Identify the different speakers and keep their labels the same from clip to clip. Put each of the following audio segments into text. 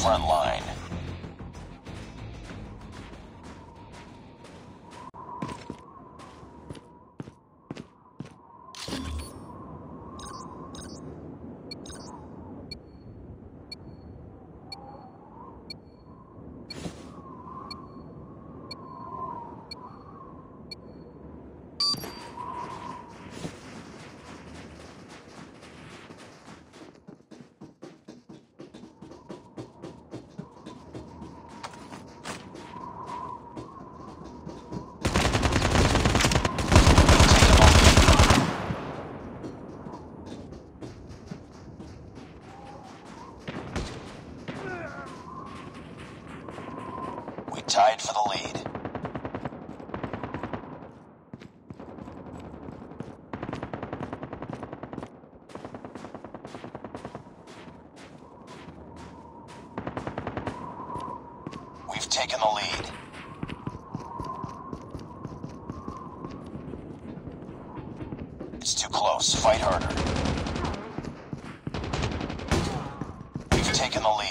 Speaker 1: front line. Tied for the lead. We've taken the lead. It's too close. Fight harder. We've taken the lead.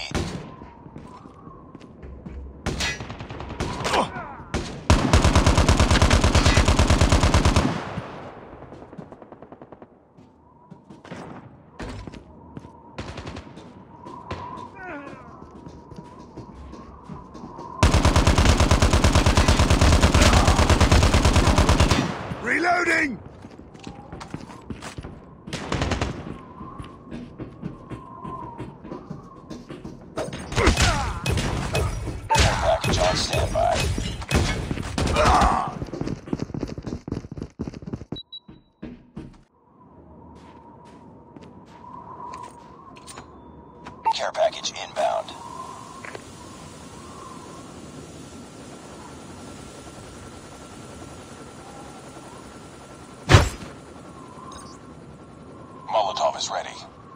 Speaker 2: Reloading!
Speaker 1: Package on standby. Care package inbound. Molotov is ready.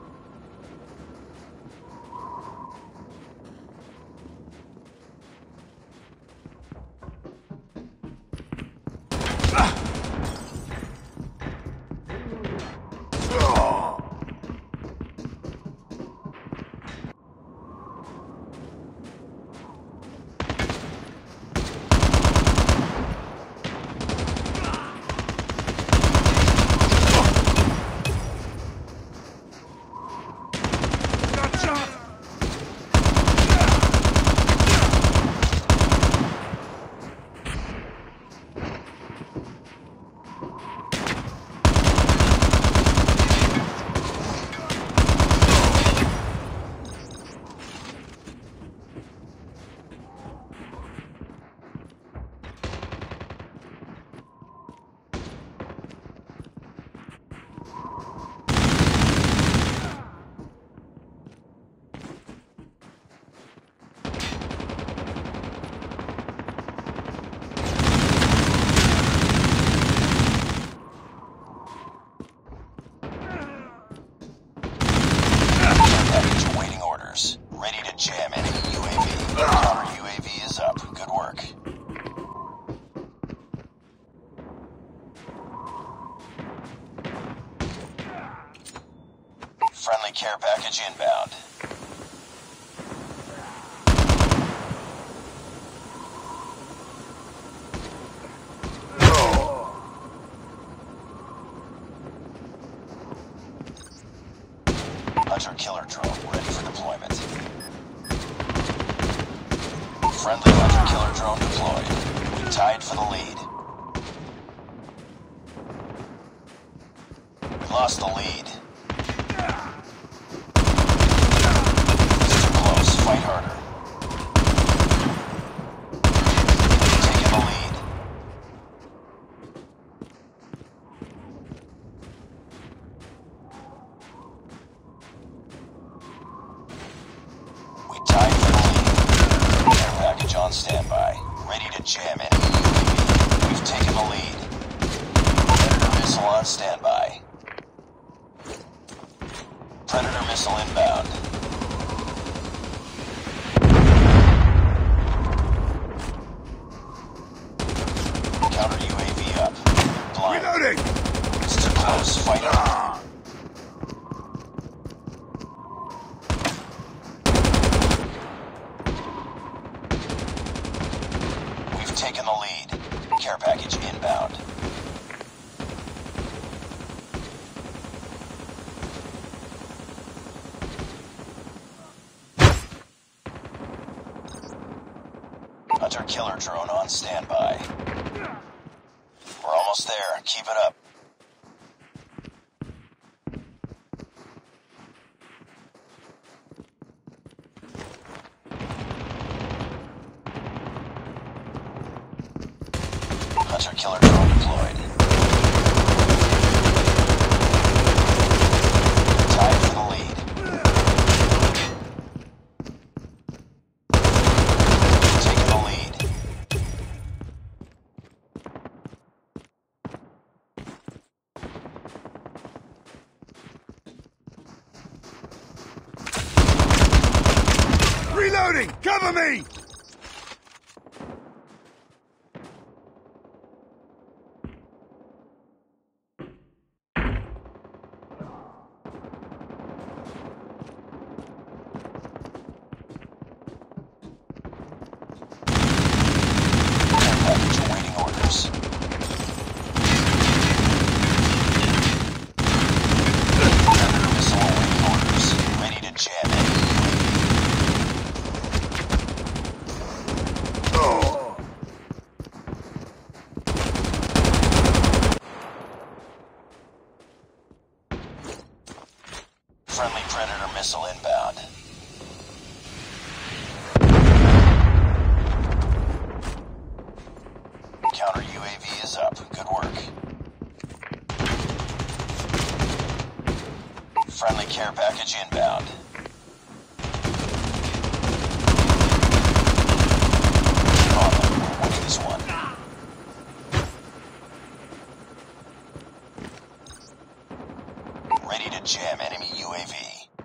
Speaker 1: Ready to jam any UAV. Counter UAV is up. Good work. Friendly care package inbound. Hunter-killer drone ready for deployment. Friendly hunter-killer drone deployed. We tied for the lead. We lost the lead. It's too close. Fight harder. Taking the lead. We tied for the lead. Care package on standby. Ready to jam in. We've taken the lead. Predator missile on standby. Predator missile inbound. Counter UAV up. Blind.
Speaker 2: Reloading!
Speaker 1: It's too close. Fight on. killer drone on standby. We're almost there. Keep it up. Hunter killer drone deployed. Tied for the lead. Taking the lead.
Speaker 2: Reloading! Cover me!
Speaker 1: Package awaiting orders. Predator missile awaiting orders. Ready to jam in. Friendly Predator missile inbound. Counter UAV is up. Good work. Friendly care package inbound. Keep on them. We're winning this one. Ready to jam enemy UAV.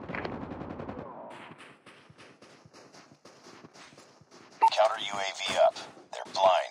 Speaker 1: Counter UAV up. They're blind.